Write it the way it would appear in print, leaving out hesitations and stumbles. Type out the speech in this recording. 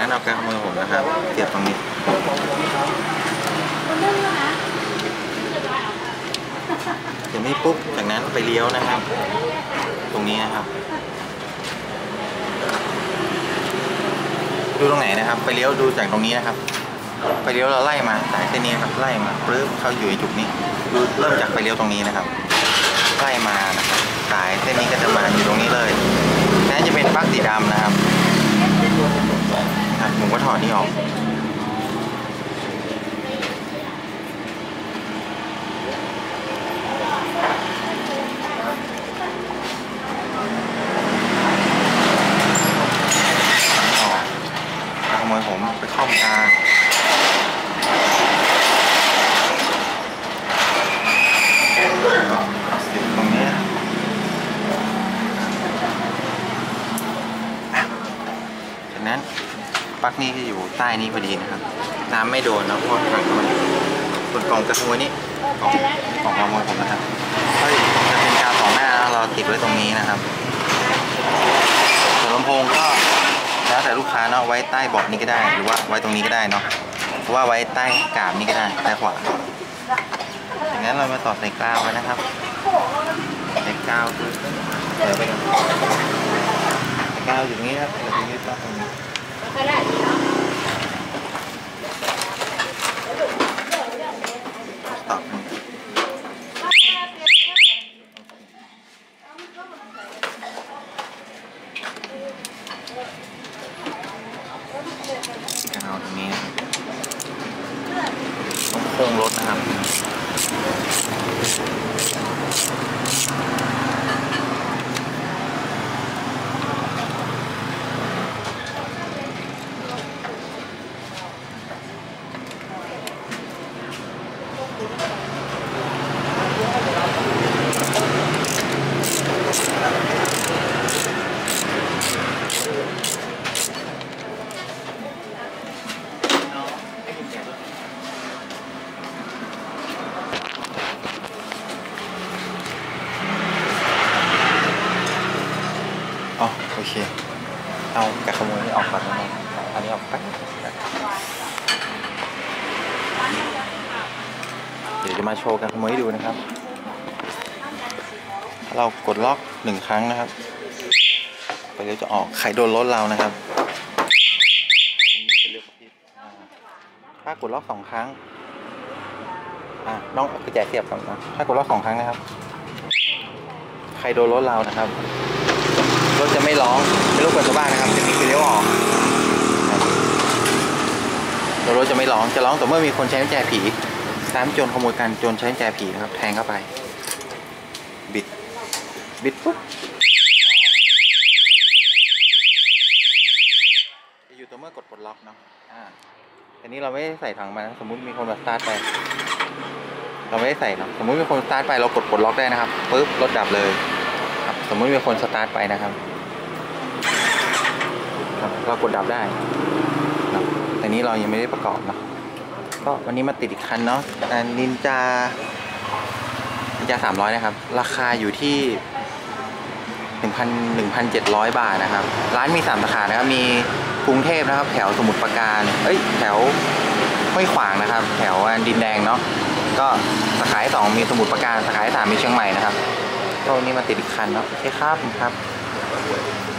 นั้นเอาการขโมยผมนะครับเสียบตรงนี้เสียบนี่ปุ๊บจากนั้นไปเลี้ยวนะครับตรงนี้นะครับดูตรงไหนนะครับไปเลี้ยวดูจากตรงนี้นะครับไปเลี้ยวเราไล่มาสายเส้นนี้ครับไล่มาปึ๊บเขาอยู่ในจุดนี้ดูเริ่มจากไปเลี้ยวตรงนี้นะครับไล่มานะครับสายเส้นนี้ก็จะมาอยู่ตรงนี้เลยนั่นจะเป็นปลั๊กสีดำนะครับผมก็ถอดนี่ออกขโมยผมไปข้อมกลางตรงนี้จากนั้นปลั๊กนี้จะอยู่ใต้นี้พอดีนะครับน้ำไม่โดนนะเพราะถังมันบนกล่องกระขโมยนี้ของขโมยผมนะครับก็จะเป็นกาวสองหน้าเราติดไว้ตรงนี้นะครับส่วนลำโพงก็แล้วแต่ลูกค้าเนาะไว้ใต้เบาะนี้ก็ได้หรือว่าไว้ตรงนี้ก็ได้เนาะหรือว่าไว้ใต้กาบนี้ก็ได้ใต้ขวาอย่างนั้นเรามาต่อใส่กาวไว้นะครับใส่กาวคือเปิดไปกันใส่กาวอยู่ตรงนี้ครับเราจะยึดต่อตรงนี้ต่อกาวตรงนี้ต้องโค้งรถนะครับโอเคเอากระขโมยนี่ออกก่อนนะครับอันนี้ออกไปเดี๋ยวจะมาโชว์การขโมยให้ดูนะครับเรากดล็อก1 ครั้งนะครับไปเดี๋ยวจะออกไขโดนรถเรานะครับถ้ากดล็อก2 ครั้งน้องกระจายเสียบก่อนนะถ้ากดล็อก2 ครั้งนะครับใครโดนรถเรานะครับรถจะไม่ร้องไม่รบกวนชาวบ้านนะครับจะมีคือเลี้ยวออกรถจะไม่ร้องจะร้องแต่เมื่อมีคนใช้กุญแจผีตามโจรขโมยกันโจรใช้กุญแจผีนะครับแทงเข้าไปบิดปุ๊บจะอยู่ตัวเมื่อกดปลดล็อกเนาะอันนี้เราไม่ได้ใส่ถังมาสมมุติมีคนมาสตาร์ทไปเราไม่ได้ใส่นะสมมุติมีคนสตาร์ทไปเรากดปลดล็อกได้นะครับปุ๊บรถดับเลยครับสมมุติมีคนสตาร์ทไปนะครับเรากดดับได้แต่นี้เรายังไม่ได้ประกอบเนาะก็วันนี้มาติดอีกคันเนาะนินจา300นะครับราคาอยู่ที่ 1,700 บาทนะครับร้านมี3 สาขานะครับมีกรุงเทพนะครับแถวสมุทรปราการแถวห้วยขวางนะครับแถวดินแดงเนาะก็สาขาที่2มีสมุทรปราการสาขาที่3มีเชียงใหม่นะครับก็วันนี้มาติดอีกคันเนาะโอเคครับ